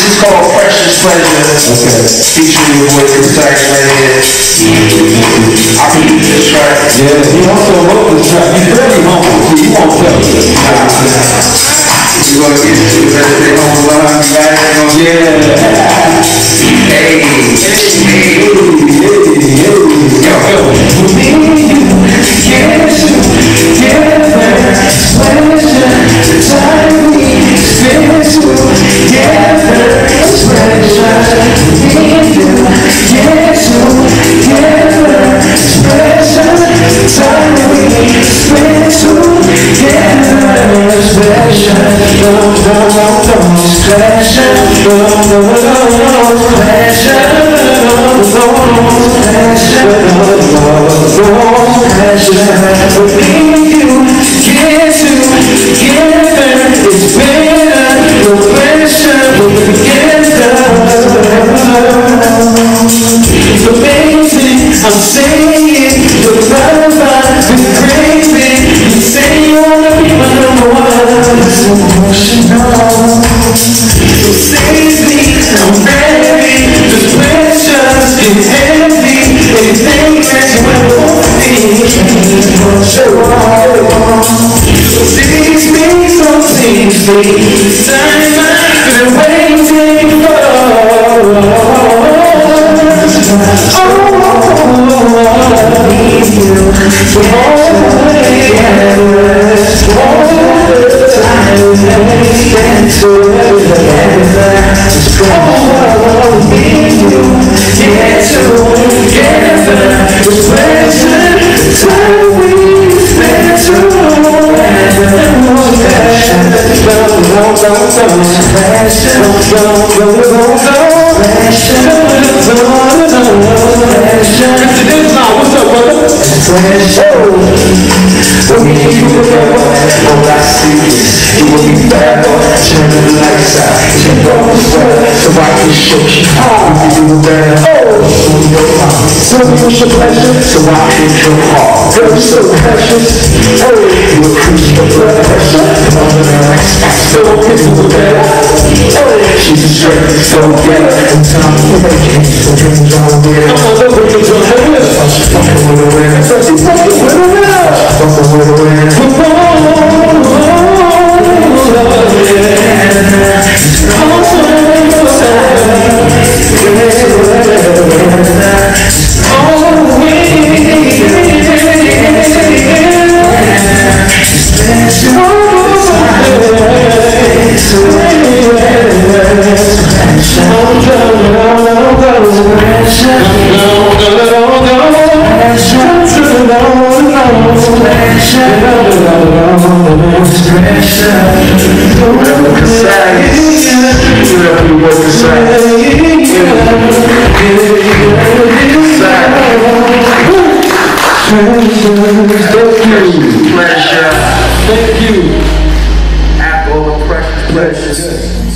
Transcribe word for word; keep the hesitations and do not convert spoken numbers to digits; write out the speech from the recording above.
This is called Precious Pleasure. Okay. Featuring your boy Concise right here. I produced this track. Yeah, he also wrote this track. He's very humble. He won't tell you. We're gonna get to it. Better stay home behind me, right? Yeah. Hey, hey, hey, Yo, yo. with me, get together, pleasure, the time we spend together, pleasure, me and you, get together, pleasure, the time we spend together, pleasure, no, no, no, no, pleasure, no, no, no, no, pleasure, no, no, no, pleasure, no, no, no, pleasure, with me and you, get together, it's better, no pressure, we're together, it's amazing, I'm saying it, you're right about the craving, you say you wanna be my number one, it's emotional, so save me, I'm ready, this pressure's getting heavy, anything that you ever want me, so tease me, so tease me, time I've been waiting for, oh, I need you, for all the years, all the time that we spent together, oh, I need you, get together, the pleasure, time we spent together, passion, don't, don't, don't, don't, passion, don't, don't, don't, don't, passion, don't, don't, don't, passion. What's up, brother? Pressure. When me and you together, all I see is you will be bad, turn the lights out, take off the sweat, so I can show you how we do that. Oh, your mouth, so much pleasure, so I hit your heart. Girl, so precious, oh, you increase your blood pressure, on the nights, so beautiful that, oh, she's a straight, so get it, and time to make it, so dreams all weird. I'm all over the joint, she's fucking with a winner, so she's fucking with a winner, fucking with a winner. Thank you. Thank you. After all the precious pleasures.